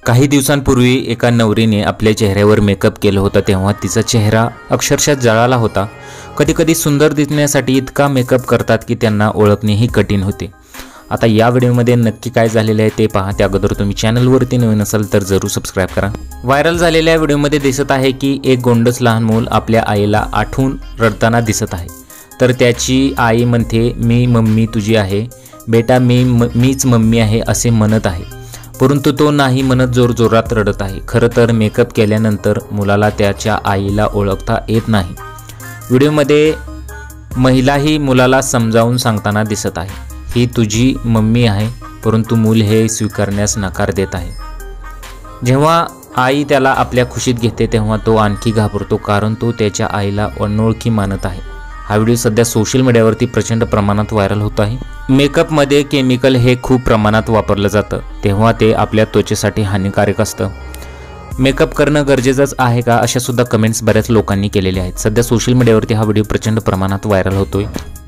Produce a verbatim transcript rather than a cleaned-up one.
काही दिवसांपूर्वी एका नवरीने आपल्या चेहऱ्यावर मेकअप केलं होतं तेव्हा तिचा चेहरा अक्षरशः जळाला होता। कधी कधी सुंदर दिसण्यासाठी इतका मेकअप करतात की त्यांना ओळखणेही कठीण होते। आता या व्हिडिओमध्ये नक्की काय झालेले आहे ते पहा। त्या अगोदर तुम्ही चॅनलवरती नवीन असाल तर जरूर सबस्क्राइब करा। व्हायरल झालेल्या व्हिडिओमध्ये दिसत आहे की एक गोंडस लहान मूल आपल्या आईला आठवून रडताना दिसत आहे। तर त्याची आई म्हणते मी मम्मी तुझी आहे बेटा, मी मीच मम्मी आहे असे म्हणत आहे, परंतु तो नाही म्हणत जोरजोरात रडत आहे। खरं तर मेकअप केल्यानंतर मुलाला त्याच्या आईला ओळखता येत नाही। व्हिडिओमध्ये महिलाही मुलाला समजावून सांगताना दिसत आहे, ही तुझी मम्मी आहे, परंतु मूल हे स्वीकारण्यास नकार देत आहे। जेव्हा आई त्याला आपल्या खुशीत घेते तेव्हा तो आणखी घाबरतो, कारण तो त्याच्या आईला अनोळखी मानत आहे। हा व्हिडिओ सध्या सोशल मीडियावरती प्रचंड प्रमाणात व्हायरल होत आहे। मेकअपमध्ये केमिकल हे खूप प्रमाणात वापरलं जातं, तेव्हा ते आपल्या त्वचेसाठी हानिकारक असतं। मेकअप करणं गरजेचंच आहे का, अशा सुद्धा कमेंट्स बऱ्याच लोकांनी केलेल्या आहेत। सध्या सोशल मीडियावरती हा व्हिडिओ प्रचंड प्रमाणात व्हायरल होतोय।